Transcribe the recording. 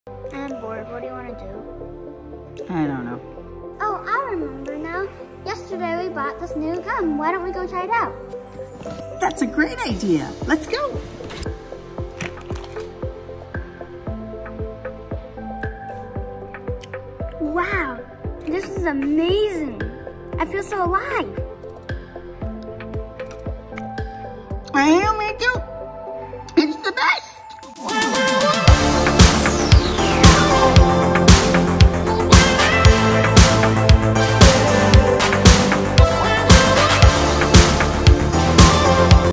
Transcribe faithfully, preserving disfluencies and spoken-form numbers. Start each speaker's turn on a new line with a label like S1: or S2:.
S1: I'm bored. What do you want to do?
S2: I don't know.
S1: Oh, I remember now. Yesterday we bought this new gum. Why don't we go try it out?
S2: That's a great idea. Let's go.
S1: Wow, this is amazing. I feel so alive.
S2: I am, me too. It's the best.